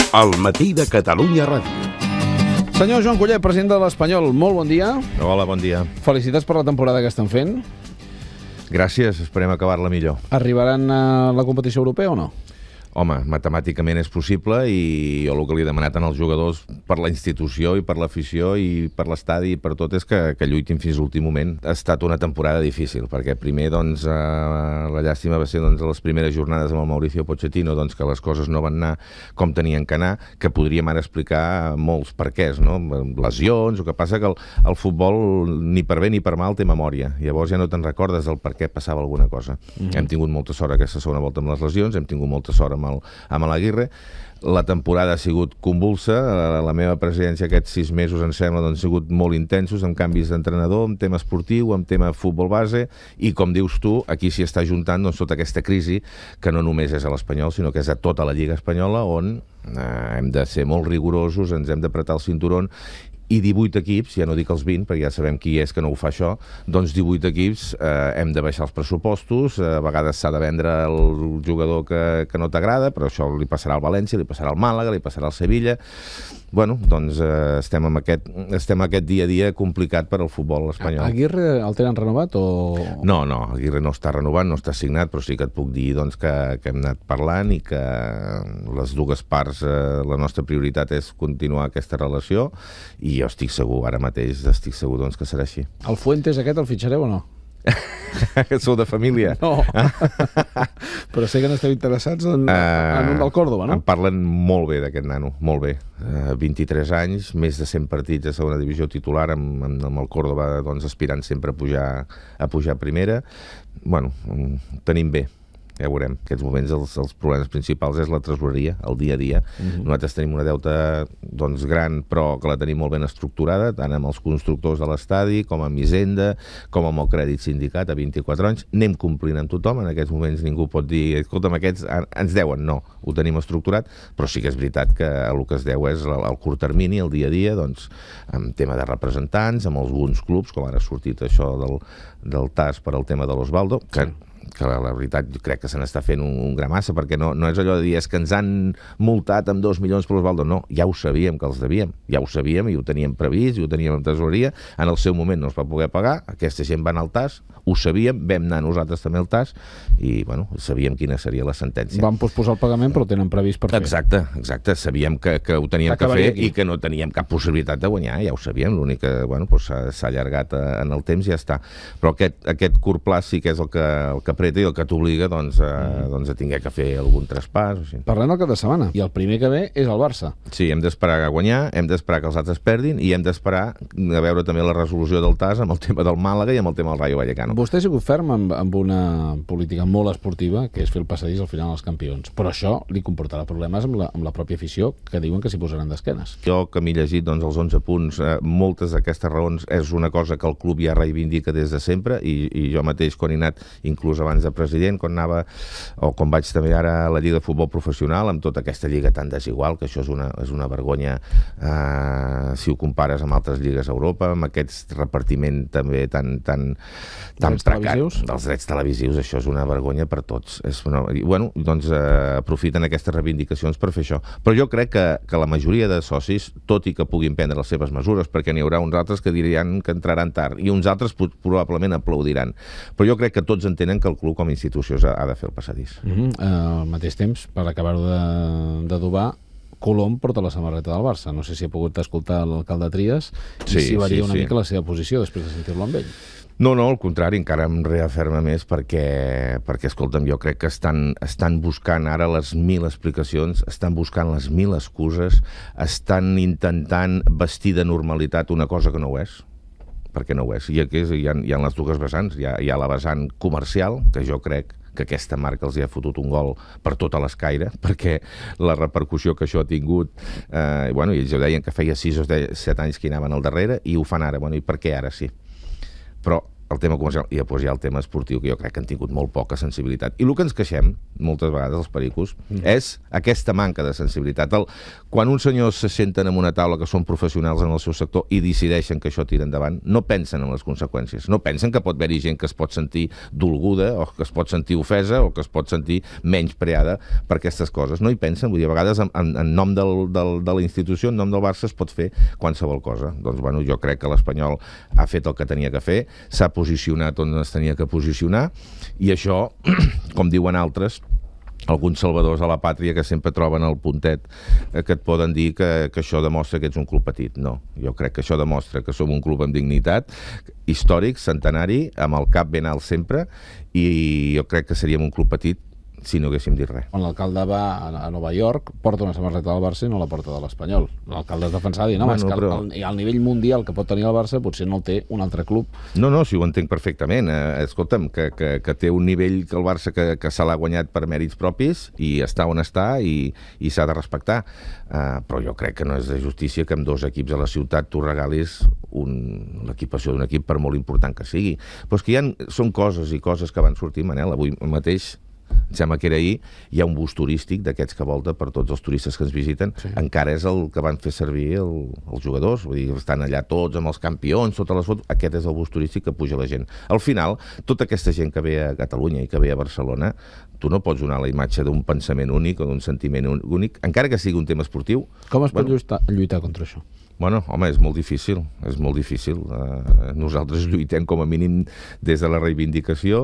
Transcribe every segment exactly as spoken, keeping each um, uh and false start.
Al matí de Catalunya Ràdio. Senyor Joan Collet, president de l'Espanyol, molt bon dia. Hola, bon dia. Felicitats per la temporada que estan fent. Gràcies, esperem acabar-la millor. Arribaran a la competició europea o no? Home, matemàticament és possible i jo el que li he demanat als jugadors per la institució i per l'afició i per l'estadi i per tot és que, que lluitin fins l'últim moment. Ha estat una temporada difícil perquè primer doncs, eh, la llàstima va ser doncs, a les primeres jornades amb el Mauricio Pochettino doncs, que les coses no van anar com tenien que anar, que podríem ara explicar molts perquès, no? Lesions, el que passa que el, el futbol ni per bé ni per mal té memòria, llavors ja no te'n recordes del per què passava alguna cosa. Mm-hmm. Hem tingut molta sort aquesta segona volta amb les lesions, hem tingut molta sort amb el, amb l'Aguirre. La temporada ha sigut convulsa, la meva presidència aquests sis mesos em sembla doncs, han sigut molt intensos amb canvis d'entrenador, amb tema esportiu, amb tema futbol base i com dius tu, aquí s'hi està juntant doncs, tota aquesta crisi que no només és a l'Espanyol sinó que és a tota la Lliga Espanyola on eh, hem de ser molt rigorosos, ens hem d'apretar el cinturón i divuit equips, ja no dic els vint, perquè ja sabem qui és que no ho fa això, doncs divuit equips eh, hem de baixar els pressupostos, a vegades s'ha de vendre el jugador que, que no t'agrada, però això li passarà al València, li passarà al Màlaga, li passarà al Sevilla. Bueno, doncs eh, estem en aquest, estem en aquest dia a dia complicat per al futbol espanyol. Aguirre el tenen renovat o...? No, no, Aguirre no està renovat, no està signat, però sí que et puc dir doncs, que, que hem anat parlant i que les dues parts, eh, la nostra prioritat és continuar aquesta relació i jo estic segur, ara mateix estic segur doncs, que serà així. El Fuentes aquest el fitxareu o no? Sou de família? No, però sé que n'esteu interessats en, uh, en un del Córdoba, no? Em parlen molt bé d'aquest nano, molt bé. Uh, vint-i-tres anys, més de cent partits a segona divisió titular, amb, amb el Córdoba doncs, aspirant sempre a pujar, a pujar a primera. Bueno, tenim bé. Ja veurem. En aquests moments els, els problemes principals és la tresoreria, el dia a dia. Mm-hmm. Nosaltres tenim una deuta doncs, gran, però que la tenim molt ben estructurada, tant amb els constructors de l'estadi, com amb Hisenda, com amb el crèdit sindicat a vint-i-quatre anys. Anem complint amb tothom. En aquests moments ningú pot dir, escolta'm, aquests ens deuen. No, ho tenim estructurat, però sí que és veritat que el que es deu és el, el curt termini, el dia a dia, doncs, amb tema de representants, amb alguns clubs, com ara ha sortit això del, del T A S per al tema de l'Osvaldo, que... Sí. que la, la veritat jo crec que se n'està fent un, un gramassa, perquè no, no és allò de dir és que ens han multat amb dos milions per l'Osvaldo, no, ja ho sabíem que els devíem, ja ho sabíem i ho teníem previst i ho teníem en tesoreria, en el seu moment no es va poder pagar, aquesta gent va anar al T A S, ho sabíem, vam anar nosaltres també al T A S i bueno, sabíem quina seria la sentència. Van posposar el pagament però tenen previst per fer. Exacte, exacte, sabíem que, que ho teníem que fer aquí. I que no teníem cap possibilitat de guanyar, ja ho sabíem, l'únic que bueno, doncs s'ha allargat en el temps i ja està. Però aquest, aquest curt pla sí que és el que, el que apreta i el que t'obliga doncs, a, mm. doncs, a tinguer que fer algun traspàs. O sigui. Parlem del cap de setmana, i el primer que ve és el Barça. Sí, hem d'esperar a guanyar, hem d'esperar que els altres perdin i hem d'esperar a veure també la resolució del T A S amb el tema del Màlaga i amb el tema del Rayo Vallecano. Vostè ha sigut ferm amb, amb una política molt esportiva, que és fer el passadís al final als campions, però això li comportarà problemes amb la, amb la pròpia afició, que diuen que s'hi posaran d'esquenes. Jo, que m'he llegit doncs, els onze punts, eh, moltes d'aquestes raons és una cosa que el club ja reivindica des de sempre i, i jo mateix quan he anat, inclús abans de president, quan anava, o quan vaig també ara a la Lliga de Futbol Professional, amb tota aquesta lliga tan desigual, que això és una, és una vergonya eh, si ho compares amb altres lligues a Europa, amb aquest repartiment també tan, tan, tan precari dels drets televisius, això és una vergonya per tots. És una, i, bueno, doncs eh, aprofiten aquestes reivindicacions per fer això. Però jo crec que, que la majoria de socis, tot i que puguin prendre les seves mesures, perquè n'hi haurà uns altres que diran que entraran tard, i uns altres probablement aplaudiran. Però jo crec que tots entenen que el club com a institució ha de fer el passadís. Uh-huh. uh, al mateix temps, per acabar-ho d'adobar, Colom porta la samarreta del Barça. No sé si ha pogut escoltar l'alcalde Trias i sí, si varia sí, una sí. mica la seva posició després de sentir-lo amb ell. No, no, al contrari, encara em reaferma més perquè, perquè escolta'm, jo crec que estan, estan buscant ara les mil explicacions, estan buscant les mil excuses, estan intentant vestir de normalitat una cosa que no ho és, perquè no ho és. I aquí hi ha, hi ha les dues vessants, hi ha, hi ha la vessant comercial, que jo crec que aquesta marca els hi ha fotut un gol per tota l'escaire, perquè la repercussió que això ha tingut, eh, bueno, ells ho deien que feia sis o set anys que hi anaven al darrere, i ho fan ara, bueno, i per què ara sí? Però el tema comercial, i després hi ha el tema esportiu, que jo crec que han tingut molt poca sensibilitat. I el que ens queixem, moltes vegades, els pericos, mm. és aquesta manca de sensibilitat. El, quan uns senyors se senten en una taula que són professionals en el seu sector i decideixen que això tira endavant, no pensen en les conseqüències. No pensen que pot haver-hi gent que es pot sentir dolguda, o que es pot sentir ofesa, o que es pot sentir menys preada per aquestes coses. No hi pensen. Vull dir, a vegades, en, en nom del, del, de la institució, en nom del Barça, es pot fer qualsevol cosa. Doncs, bueno, jo crec que l'Espanyol ha fet el que tenia que fer, s'ha posicionat on es tenia que posicionar, i això, com diuen altres, alguns salvadors a la pàtria que sempre troben el puntet eh, que et poden dir que, que això demostra que ets un club petit. No, jo crec que això demostra que som un club amb dignitat, històric, centenari, amb el cap ben alt sempre, i jo crec que seríem un club petit si no haguéssim dit res. Quan l'alcalde va a Nova York, porta una samarreta del Barça i no la porta de l'Espanyol. L'alcalde es defensava dient, no, bueno, és que però... al, al nivell mundial que pot tenir el Barça potser no el té un altre club. No, no, si ho entenc perfectament. Eh, escolta'm, que, que, que té un nivell que el Barça que, que se l'ha guanyat per mèrits propis i està on està i, i s'ha de respectar. Eh, però jo crec que no és de justícia que amb dos equips a la ciutat tu regalis l'equipació d'un equip per molt important que sigui. Però és que hi ha, són coses i coses que van sortir, Manel, avui mateix em sembla que era ahir, hi ha un bus turístic d'aquests que volta per tots els turistes que ens visiten, sí. Encara és el que van fer servir el, els jugadors, vull dir, estan allà tots amb els campions, totes les fotos, aquest és el bus turístic que puja la gent. Al final, tota aquesta gent que ve a Catalunya i que ve a Barcelona, tu no pots donar la imatge d'un pensament únic o d'un sentiment únic, encara que sigui un tema esportiu. Com es pot bueno, lluitar, lluitar contra això? Bueno, home, és molt difícil, és molt difícil. Uh, nosaltres lluitem com a mínim des de la reivindicació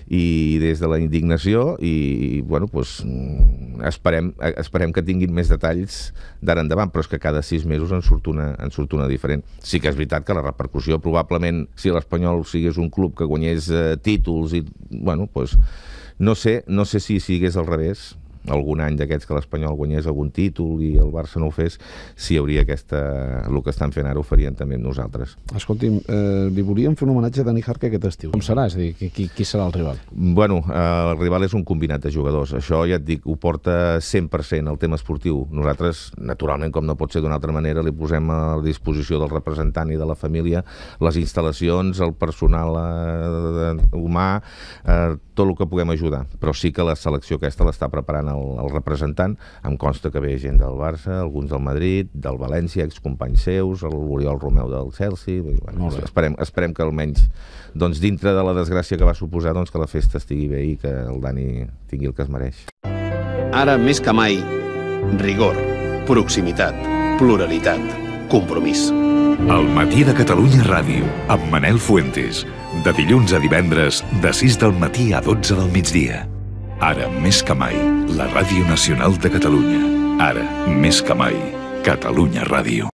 i des de la indignació i, bueno, doncs, esperem, esperem que tinguin més detalls d'ara endavant, però és que cada sis mesos en surt una, en surt una diferent. Sí que és veritat que la repercussió, probablement, si l'Espanyol sigués un club que guanyés uh, títols, i, bueno, doncs, no sé, no sé si sigués al revés, algun any d'aquests que l'Espanyol guanyés algun títol i el Barça no ho fes, si hi hauria aquesta... el que estan fent ara ho farien també nosaltres. Escolti'm, eh, li volíem fer un homenatge a Dani Jarque aquest estiu. Com serà? És a dir, qui, qui serà el rival? Bueno, eh, el rival és un combinat de jugadors. Això, ja et dic, ho porta cent per cent el tema esportiu. Nosaltres, naturalment, com no pot ser d'una altra manera, li posem a disposició del representant i de la família les instal·lacions, el personal eh, humà, eh, tot el que puguem ajudar. Però sí que la selecció aquesta l'està preparant el, el representant. Em consta que ve gent del Barça, alguns del Madrid, del València, excompanys seus, l'Oriol Romeu del Chelsea. Bueno, esperem, esperem que almenys, doncs, dintre de la desgràcia que va suposar, doncs, que la festa estigui bé i que el Dani tingui el que es mereix. Ara més que mai, rigor, proximitat, pluralitat, compromís. El matí de Catalunya Ràdio, amb Manel Fuentes. De dilluns a divendres, de sis del matí a dotze del migdia. Ara més que mai, la Ràdio Nacional de Catalunya. Ara més que mai, Catalunya Ràdio.